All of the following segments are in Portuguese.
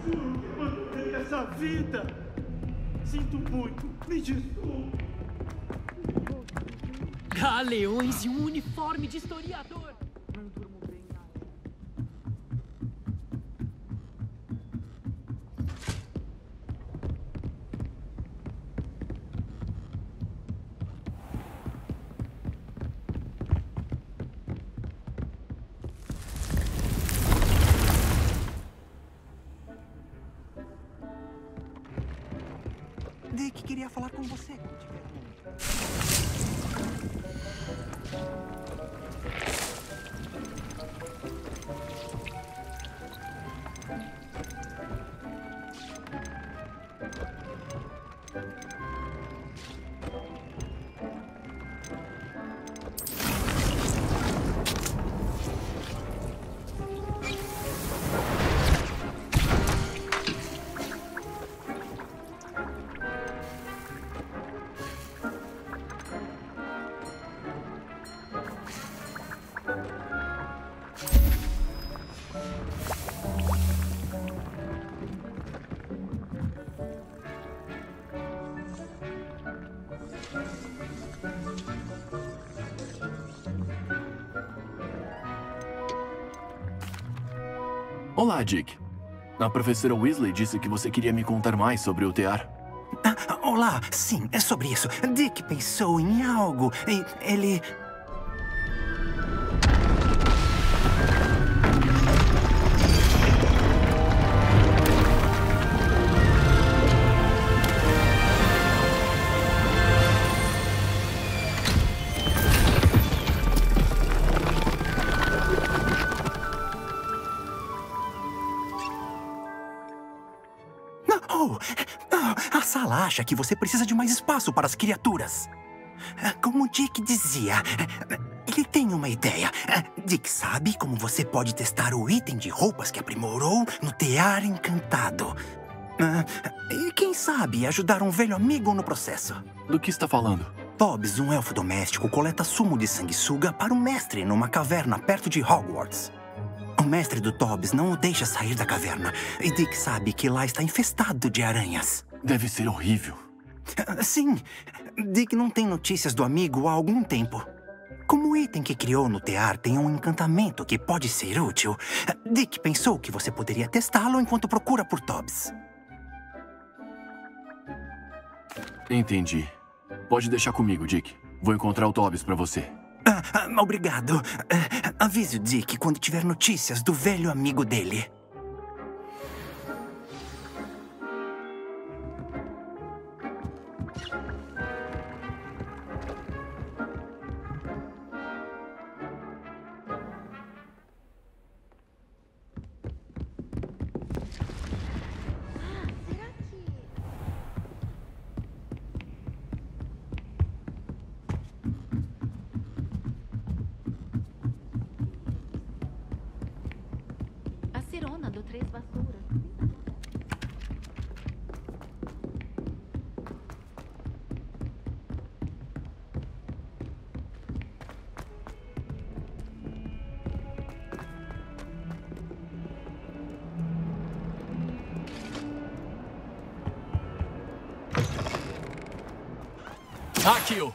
Essa vida! Sinto muito, me desculpe. Galeões e um uniforme de historiador! Não durmo bem, Dick queria falar com você quando tiver um momento. Olá, Dick. A professora Weasley disse que você queria me contar mais sobre o tear. Olá, sim, é sobre isso. Dick pensou em algo e ele... A sala acha que você precisa de mais espaço para as criaturas. Como Dick dizia, ele tem uma ideia. Dick sabe como você pode testar o item de roupas que aprimorou no tear encantado. E quem sabe ajudar um velho amigo no processo. Do que está falando? Tobbs, um elfo doméstico, coleta sumo de sanguessuga para o mestre numa caverna perto de Hogwarts. O mestre do Tobbs não o deixa sair da caverna. E Dick sabe que lá está infestado de aranhas. Deve ser horrível. Sim. Dick não tem notícias do amigo há algum tempo. Como o item que criou no tear tem um encantamento que pode ser útil, Dick pensou que você poderia testá-lo enquanto procura por Tobbs. Entendi. Pode deixar comigo, Dick. Vou encontrar o Tobbs para você. Obrigado. Avise o Dick quando tiver notícias do velho amigo dele. Cirona do Três Vassouras. Akio!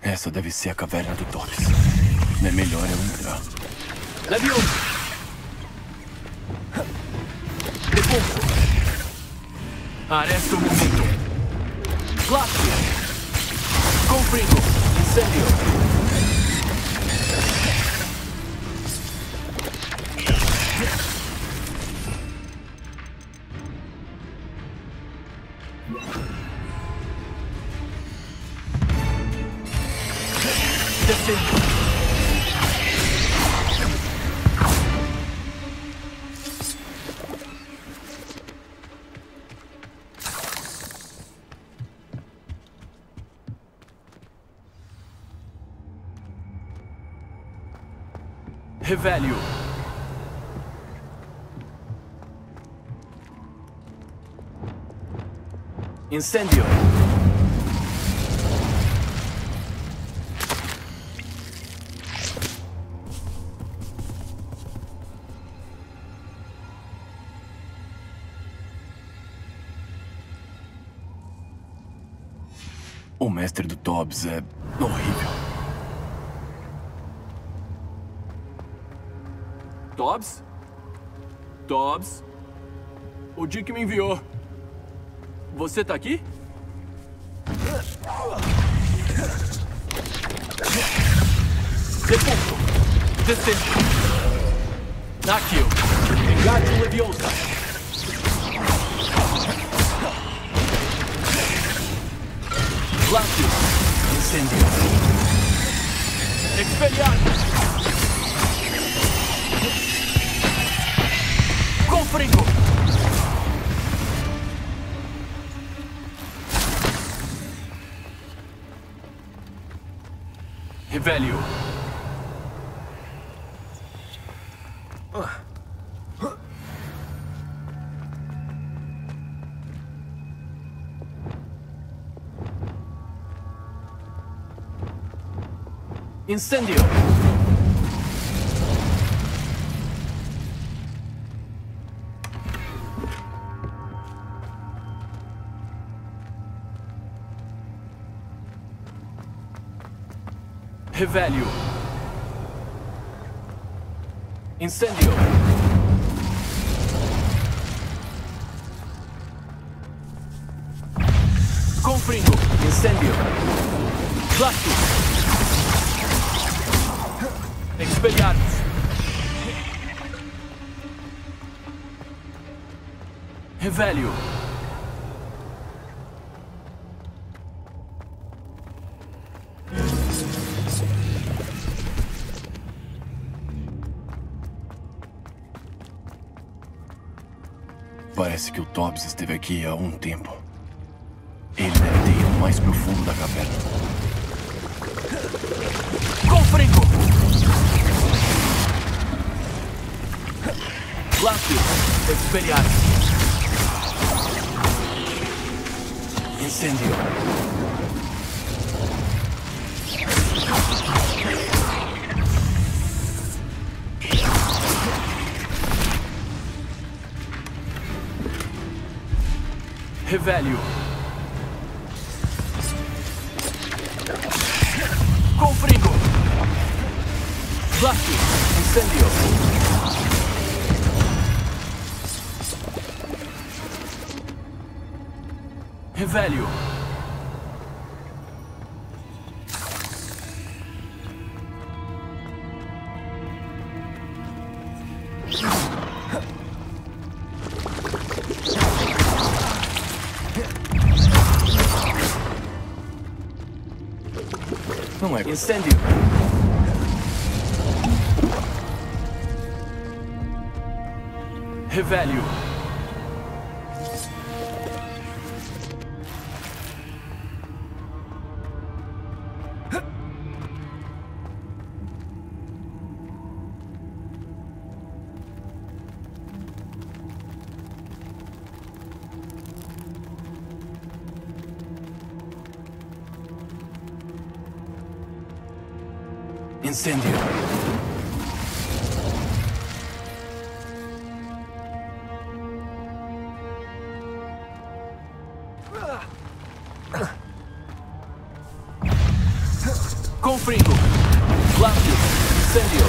Essa deve ser a caverna do Tops. É melhor eu entrar. Levioso! Repulso! Arresta o momento! Glacia! Confringo! Incêndio! Descendo! Revelio. Incêndio. O mestre do Tobbs é horrível. Tobbs? Tobbs? O Dick me enviou. Você tá aqui? Repulso! Descendo! Nakio! Engate Leviosa! Glacio! Incêndio! Expelliarmus! Confringo! Revelio! Incêndio! Revelio! Incêndio! Confringo! Incêndio! Glacio! Expelliarmus! Revelio! Parece que o Tobbs esteve aqui há um tempo. Ele deve ter ido mais pro fundo da caverna. Confringo! Glacio! Expelliarmus! Incêndio! Revelio! Confringo! Glacio! Incêndio! Revelio! Não é Incêndio! Revelio! Incêndio! Incendio.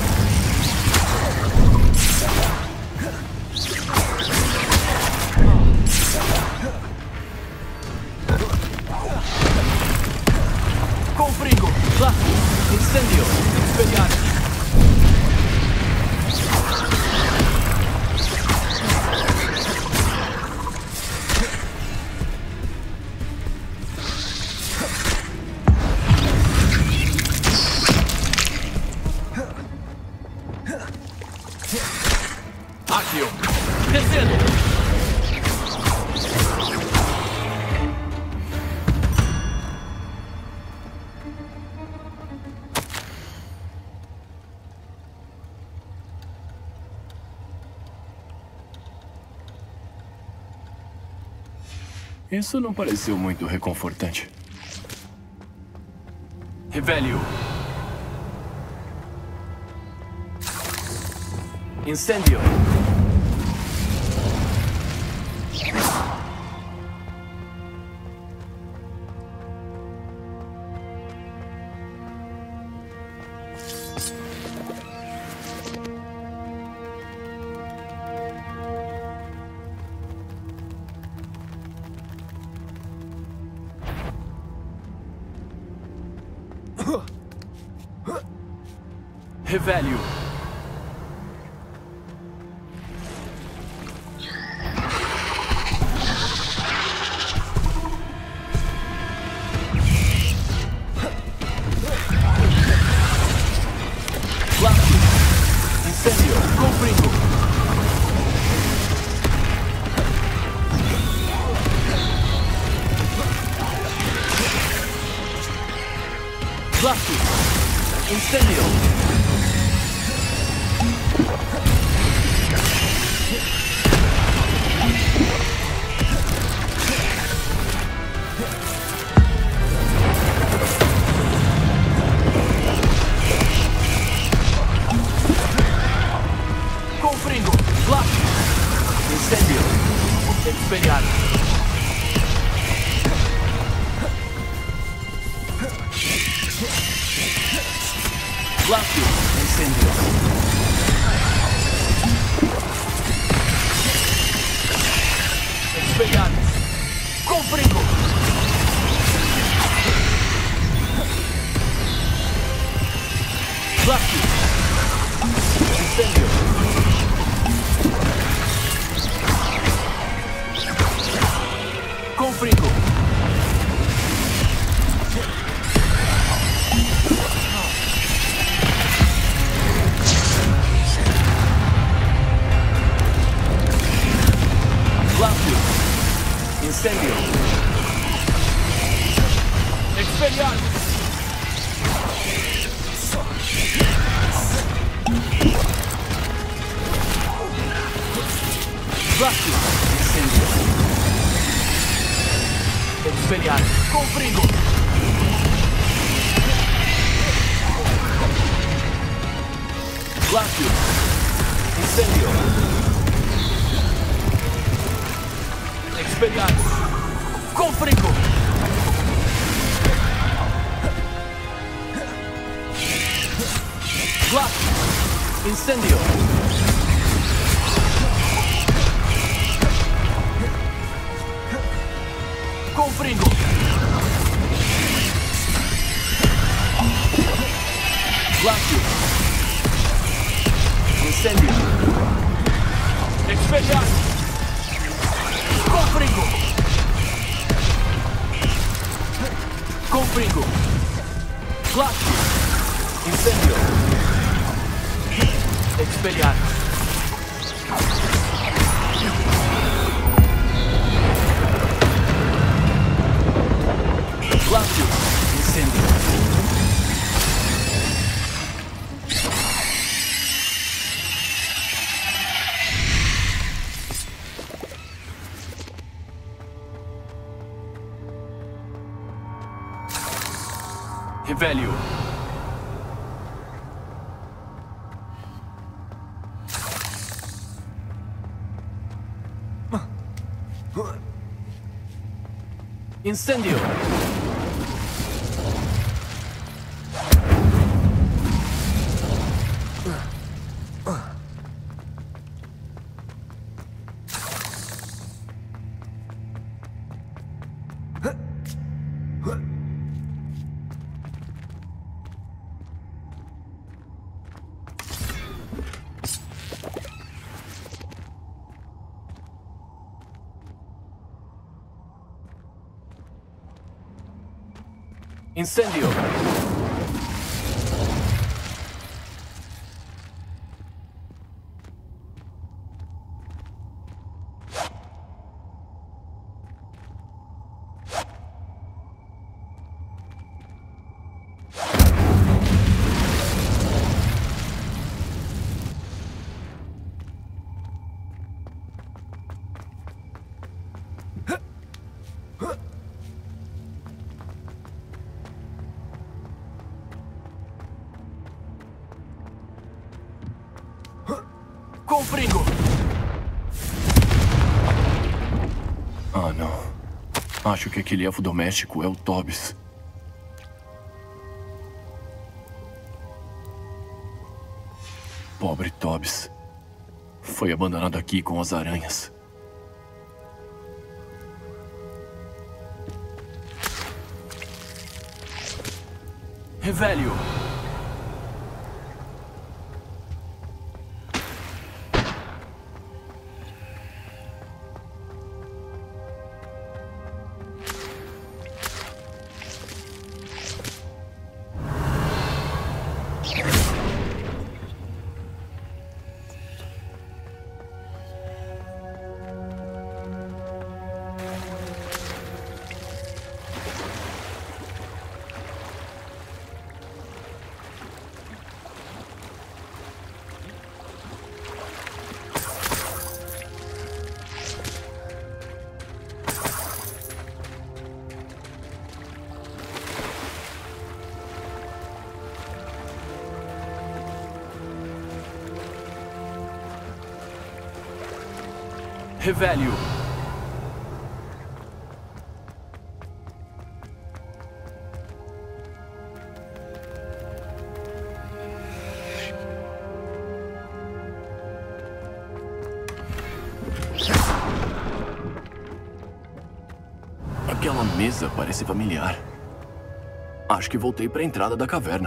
Confringo. Classico. Incendio. Expelliarmus. Accio. Descendo. Isso não pareceu muito reconfortante. Revelio. Incendio. Revelio. Classico. Incendio. Confringo. Classico. Incendio. Confringo. Classico. Incendio. Expelliarmus. Classico. Incendio. Expelliarmus. Confringo. Classico. Incendio. Confringo. Classico. Incendio. Expelliarmus. Classico. Incendio. Expelliarmus. Confringo. Classico. Incendio. Expelliarmus. Confringo. Classico. Incendio. Confringo. Classico. Incendio. Expelliarmus. Confringo. Confringo. Classico. Incendio. Expelliarmus. Classico. Incendio. Revelio. Incendio. Incendio. Confringo! Ah, não. Acho que aquele elfo doméstico é o Tobias. Pobre Tobias. Foi abandonado aqui com as aranhas. Revelio. Revelio. Aquela mesa parece familiar. Acho que voltei para a entrada da caverna.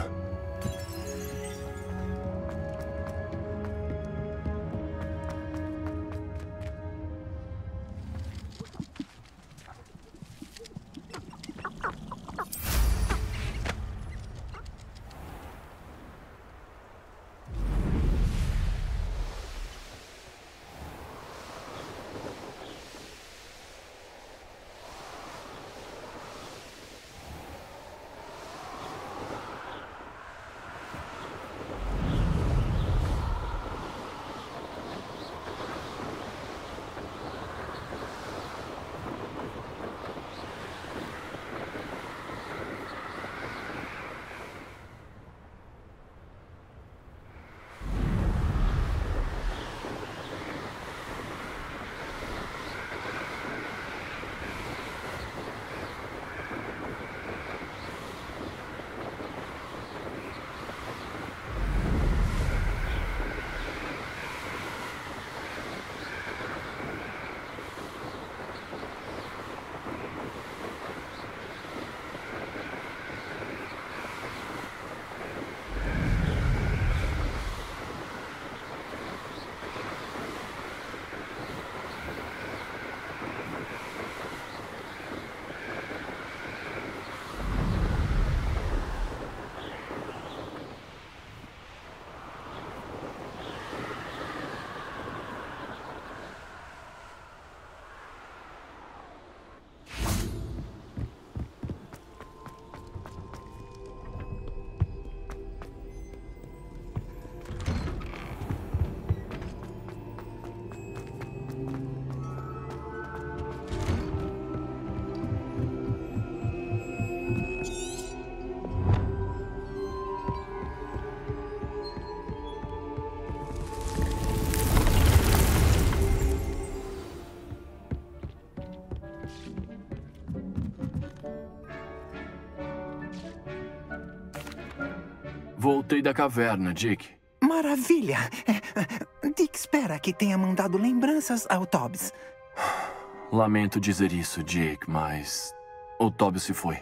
Voltei da caverna, Dick. Maravilha! Dick espera que tenha mandado lembranças ao Tobias. Lamento dizer isso, Dick, mas o Tobias se foi.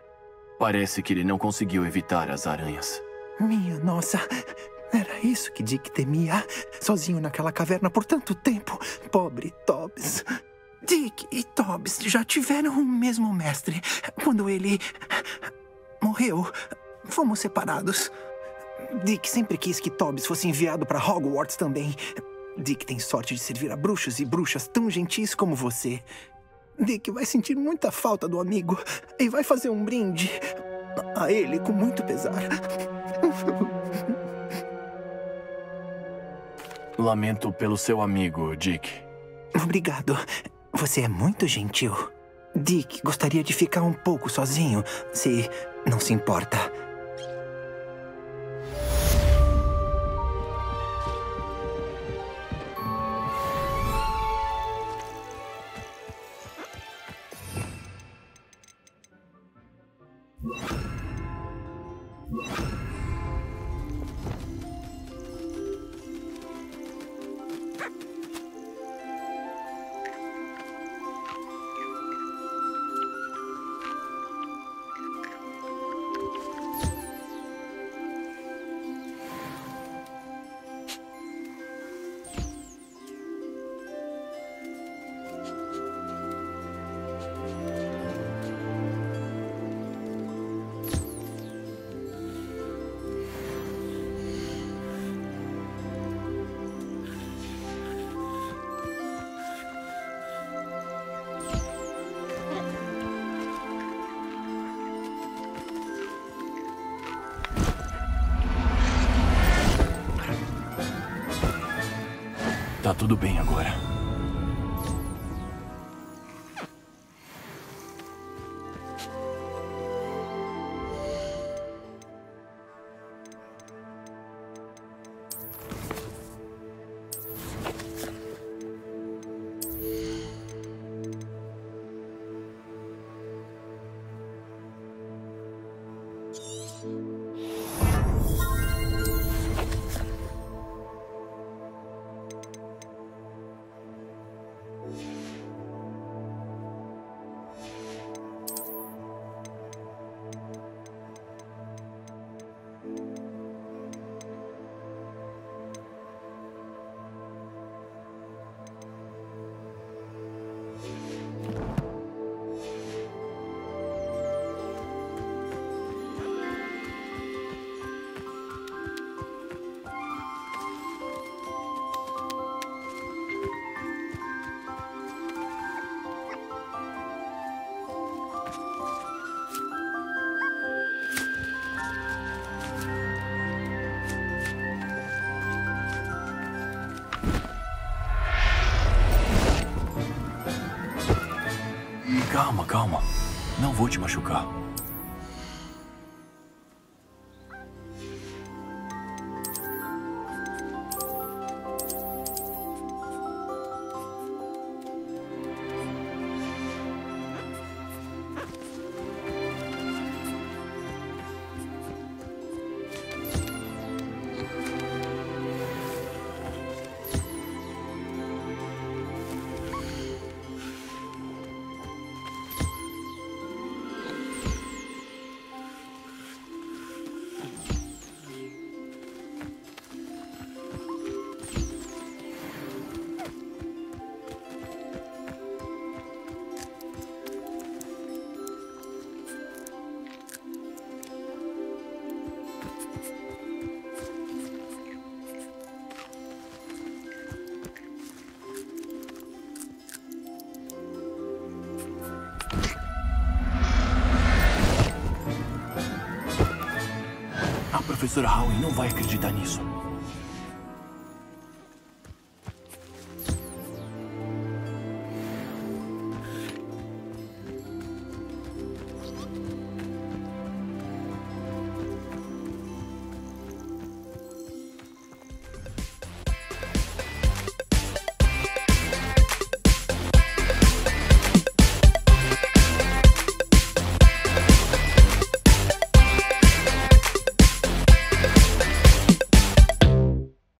Parece que ele não conseguiu evitar as aranhas. Minha nossa, era isso que Dick temia, sozinho naquela caverna por tanto tempo. Pobre Tobias. Dick e Tobias já tiveram o mesmo mestre. Quando ele morreu. Fomos separados. Dick sempre quis que Tobias fosse enviado para Hogwarts também. Dick tem sorte de servir a bruxos e bruxas tão gentis como você. Dick vai sentir muita falta do amigo e vai fazer um brinde a ele com muito pesar. Lamento pelo seu amigo, Dick. Obrigado. Você é muito gentil. Dick gostaria de ficar um pouco sozinho, se não se importa. Tá tudo bem agora. Calma, calma. Não vou te machucar. A professora Howell não vai acreditar nisso.